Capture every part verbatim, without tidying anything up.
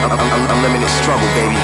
Unlimited struggle, baby.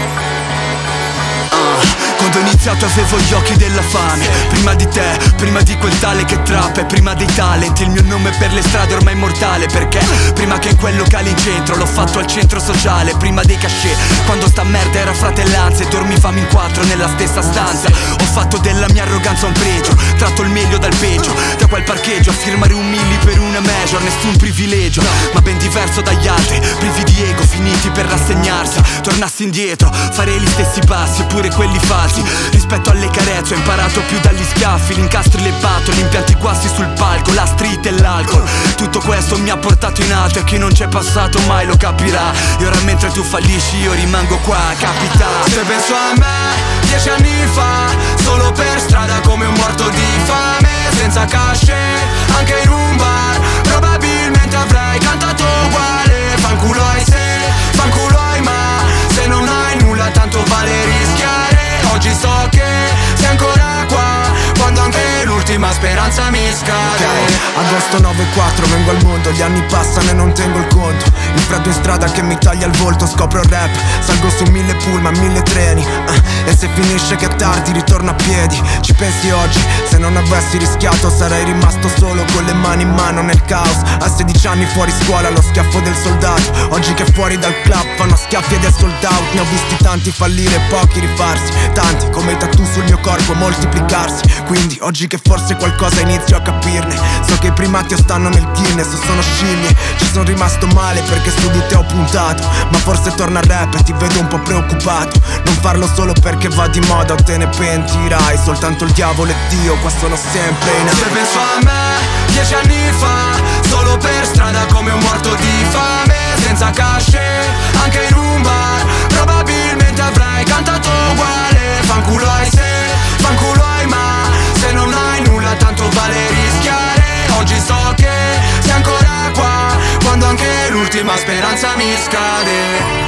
Quando ho iniziato avevo gli occhi della fame. Prima di te, prima di quel tale che trappa e prima dei talent. Il mio nome per le strade ormai è immortale. Perché prima che in quel locale in centro l'ho fatto al centro sociale. Prima dei cachet, quando sta merda era fratellanza e dormivamo in quattro nella stessa stanza. Ho fatto della mia arroganza un pregio, tratto il meglio dal peggio. Da quel parcheggio a firmare un milli per una major, nessun privilegio, ma ben diverso dagli altri. Privi di ego, finiti per rassegnarsi. Tornassi indietro, farei gli stessi passi, eppure quelli falsi. Rispetto alle carezze ho imparato più dagli schiaffi. Gli incastri, le battole, gli impianti guasti sul palco, la street e l'alcol. Tutto questo mi ha portato in alto e chi non c'è passato mai lo capirà. E ora mentre tu fallisci io rimango qua, capita. Se penso a me, dieci anni fa, solo per strada come un morto di fame, senza cachet, anche in un bar, probabilmente avrei cantato uguale. Fanculo ai se, fanculo ai ma, se non hai nulla tanto vale rischiare. Oggi so che sei ancora qua, quando anche l'ultima speranza mi scade. Okay. Agosto nove quattro, vengo al mondo, gli anni passano e non tengo il conto. Il freddo in strada che mi taglia il volto, scopro il rap, salgo su mille pullman, mille treni, uh, e se finisce che è tardi ritorno a piedi. Ci pensi oggi, se non avessi rischiato sarei rimasto solo con le mani in mano nel caos. A sedici anni fuori scuola lo schiaffo del soldato, oggi che fuori dal club fanno schiaffi ed è sold out. Ne ho visti tanti fallire e pochi rifarsi, tanti come i tattoo sul mio corpo moltiplicarsi. Quindi oggi che forse qualcosa inizio a capirne, so che i primati stanno nel Guinness, sono scimmie. Ci sono rimasto male perché su di te ho puntato, ma forse torna al rap e ti vedo un po' preoccupato. Non farlo solo perché va di moda o te ne pentirai. Soltanto il diavolo e Dio qua sono sempre in Se aria. penso a me, dieci anni fa, solo per strada come un morto di fame, senza cachet, anche in un bar, probabilmente avrei cantato uguale. Fanculo ai se, fanculo ai ma, se non hai nulla tanto vale rischiare. Oggi so che sei ancora qua, quando anche l'ultima speranza mi scade.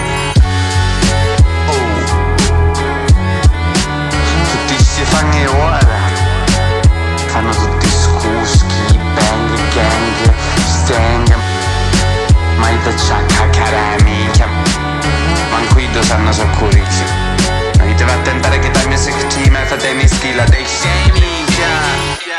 Tutti si fanno ora, fanno tutti scuschi, bang, gang, stang, ma i tacciacca cara minchia, manco i due sanno soccuricci. Non gli devo attentare che dai miei secchi, ma fate mi schilla dei sei minchia.